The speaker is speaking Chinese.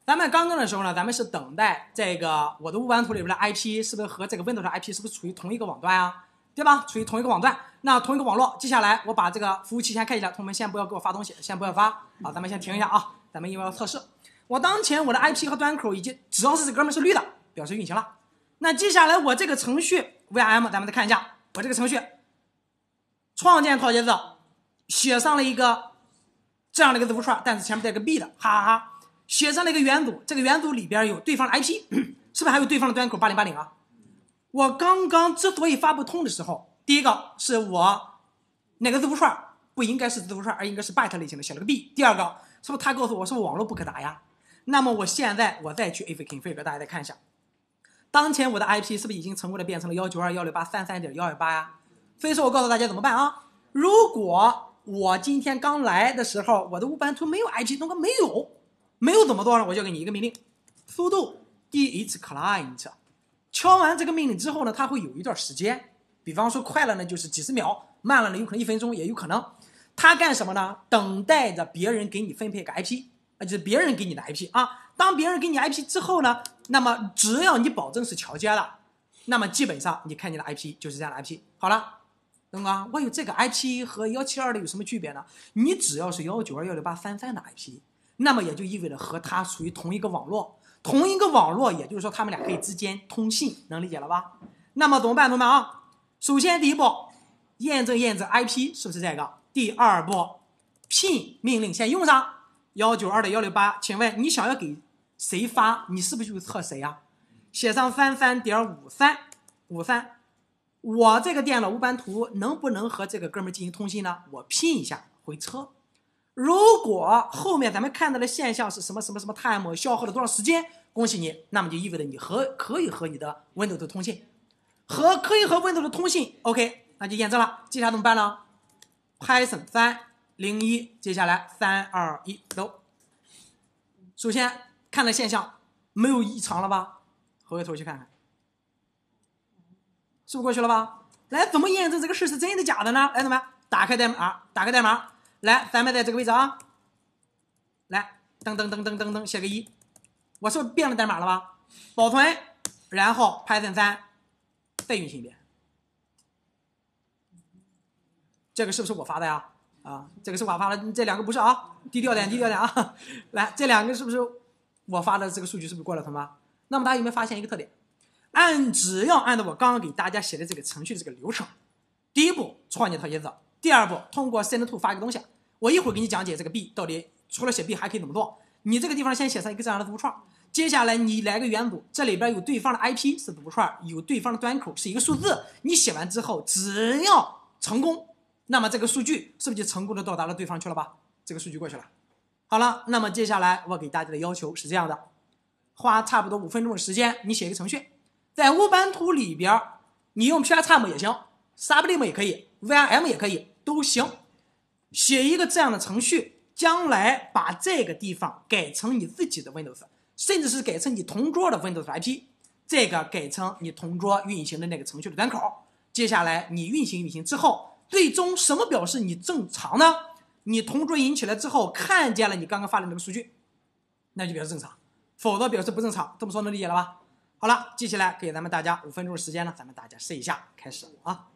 咱们刚刚的时候呢，咱们是等待这个我的乌班图里边的 IP 是不是和这个 Windows 的 IP 是不是处于同一个网段啊？对吧？处于同一个网段，那同一个网络。接下来我把这个服务器先开起来，同学们先不要给我发东西，先不要发啊，咱们先停一下啊，咱们因为要测试。我当前我的 IP 和端口以及只要是这哥们是绿的，表示运行了。那接下来我这个程序 VRM， 咱们再看一下，我这个程序创建套节奏，写上了一个这样的一个字符串，但是前面带个 B 的，哈哈哈。写上了一个元组，这个元组里边有对方的 IP， 是不是还有对方的端口8080啊？我刚刚之所以发不通的时候，第一个是我哪个字符串不应该是字符串，而应该是 byte 类型的，写了个 B。第二个，是不是他告诉我是不是网络不可达呀？那么我现在我再去 ifconfig， 大家再看一下，当前我的 IP 是不是已经成功的变成了 192.168.33.128 呀？所以说我告诉大家怎么办啊？如果我今天刚来的时候，我的乌班图没有 IP， 那个没有怎么做呢？我就给你一个命令 sudo dhclient。敲完这个命令之后呢，它会有一段时间，比方说快了呢就是几十秒，慢了呢有可能1分钟，也有可能。它干什么呢？等待着别人给你分配个 IP， 就是别人给你的 IP 啊。当别人给你 IP 之后呢，那么只要你保证是桥接了，那么基本上你看你的 IP 就是这样的 IP。好了，东哥，我有这个 IP 和172的有什么区别呢？你只要是192.168.33的 IP。那么也就意味着和它属于同一个网络，同一个网络，也就是说他们俩可以之间通信，能理解了吧？那么怎么办，同学们啊？首先第一步，验证 IP 是不是这个？第二步 ，pin 命令先用上192.168，请问你想要给谁发？你是不是就测谁呀？写上33.53，我这个电脑乌班图能不能和这个哥们进行通信呢？我 pin 一下回车。如果后面咱们看到的现象是什么 time 消耗了多少时间，恭喜你，那么就意味着你可以和你的 Windows 通信，可以和 Windows 通信 ，OK， 那就验证了。接下来怎么办呢 ？Python 301，接下来3、2、1 ，go。首先看了现象没有异常了吧？回头去看看，是不是过去了吧？来，怎么验证这个事是真的假的呢？来，怎么打开代码。来，咱们在这个位置啊，来，噔，写个1，我是不是变了代码了吧？保存，然后 Python 3再运行一遍，这个是不是我发的呀？啊，这个是我发的，这两个不是啊，低调点啊。来，这两个是不是我发的这个数据是不是过了，同学们？那么大家有没有发现一个特点？只要按照我刚刚给大家写的这个程序的这个流程，第一步创建套节奏，第二步通过 send to 发一个东西。我一会儿给你讲解这个 B 到底除了写 B 还可以怎么做。你这个地方先写上一个这样的字符串，接下来你来个元组，这里边有对方的 IP 是字符串，有对方的端口是一个数字。你写完之后，只要成功，那么这个数据是不是就成功的到达了对方去了吧？这个数据过去了。好了，那么接下来我给大家的要求是这样的，花差不多5分钟的时间，你写一个程序，在乌班图里边，你用 PyCharm 也行 ，Sublime 也可以 ，VRM 也可以，都行。写一个这样的程序，将来把这个地方改成你自己的 Windows， 甚至是改成你同桌的 Windows IP， 这个改成你同桌运行的那个程序的端口。接下来你运行之后，最终什么表示你正常呢？你同桌引起来之后，看见了你刚刚发的那个数据，那就表示正常，否则表示不正常。这么说能理解了吧？好了，接下来给咱们大家5分钟的时间呢，咱们大家试一下，开始啊。